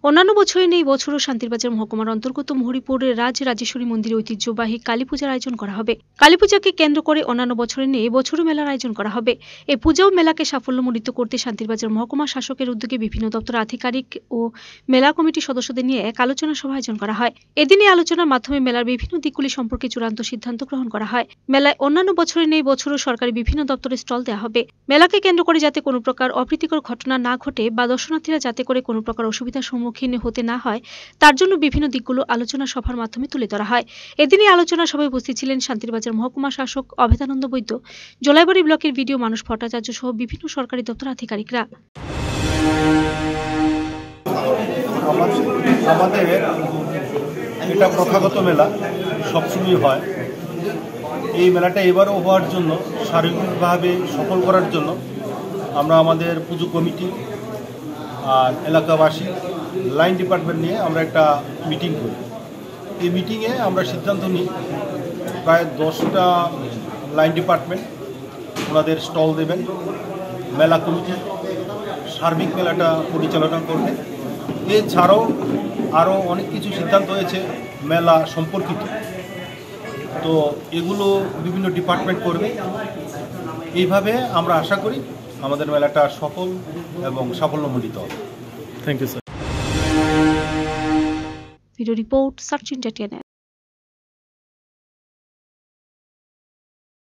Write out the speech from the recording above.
অন্যান্য বছরে নেই বছরও শান্তিরবাজার মহকুমার অন্তর্গত হরিপুরের রাজরাজেশ্বরী মন্দিরে ঐতিহ্যবাহী কালী পূজার আয়োজন করা হবে। কালী পূজাকে কেন্দ্র করে অন্যান্য বছরে নেই এবছরও মেলার আয়োজন করা হবে। এই পূজা ও মেলাকে সাফল্যমণ্ডিত করতে শান্তিরবাজার মহকুমা শাসকের উদ্যোগে বিভিন্ন দপ্তর আধিকারিক ও মেলা কমিটির সদস্যদের নিয়ে এক আলোচনা সভা আয়োজন করা হয়। এদিন এই আলোচনার মাধ্যমে মেলার বিভিন্ন দিকগুলি সম্পর্কে চূড়ান্ত সিদ্ধান্ত গ্রহণ করা হয়। মেলায় অন্যান্য বছরে নেই বছরও সরকারি বিভিন্ন দপ্তরে স্টল দেওয়া হবে। মেলাকে কেন্দ্র করে যাতে কোনো প্রকার অপ্রীতিকর ঘটনা না ঘটে বা দর্শনার্থীরা যাতে করে কোনো প্রকার অসুবিধার সম্মুখীন হতে না হয় তার জন্য বিভিন্ন দিকগুলো আলোচনা সভার মাধ্যমে তুলে ধরা হয়। এদিনই আলোচনা সভায় উপস্থিত ছিলেন শান্তিরবাজার মহকুমা শাসক অভেদানন্দ বৈদ্য, জলাইবাড়ি ব্লকের ভিডিও মানুষ ভট্টাচার্য সহ বিভিন্ন সরকারি দপ্তর আধিকারিকরা। আমাদের এটা প্রথাগত মেলা সবসময় হয়। এই মেলাটা এবারও হওয়ার জন্য সার্বিকভাবে সফল করার জন্য আমরা আমাদের পুজো কমিটি আর এলাকাবাসী লাইন ডিপার্টমেন্ট নিয়ে আমরা একটা মিটিং করি। এই মিটিংয়ে আমরা সিদ্ধান্ত নিই প্রায় 10টা লাইন ডিপার্টমেন্ট ওনাদের স্টল দেবেন, মেলা কমিটি সার্বিক মেলাটা পরিচালনা করবে। এছাড়াও আরও অনেক কিছু সিদ্ধান্ত হয়েছে মেলা সম্পর্কিত, তো এগুলো বিভিন্ন ডিপার্টমেন্ট করবে। এইভাবে আমরা আশা করি আমাদের মেলাটা সফল এবং সাফল্যমণ্ডিত হবে। Thank you sir. Video report search India.